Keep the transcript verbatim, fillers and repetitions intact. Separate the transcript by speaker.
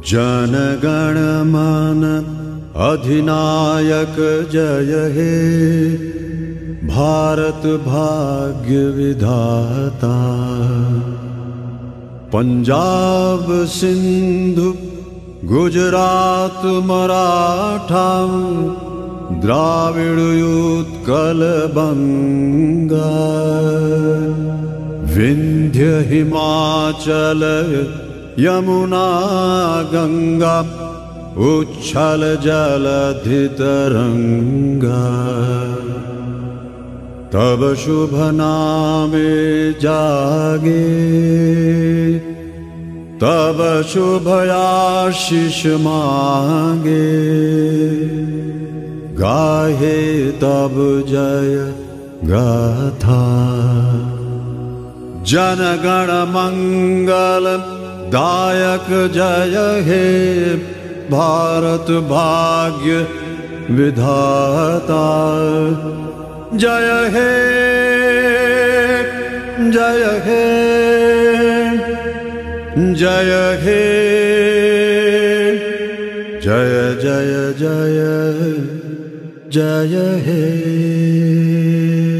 Speaker 1: जनगण मन अधिनायक जय हे, भारत भाग्य विधाता। पंजाब सिंधु गुजरात मराठा, द्राविड़ उत्कल बंगा, विंध्य हिमाचल यमुना गंगा, उच्छल जलधि तरंगा। तब शुभ नामे जागे, तब शुभ आशीष मांगे, गाहे तब जय गाथा। जनगण मंगल दायक जय हे, भारत भाग्य विधाता। जय हे जय हे जय हे, जय जय जय जय हे।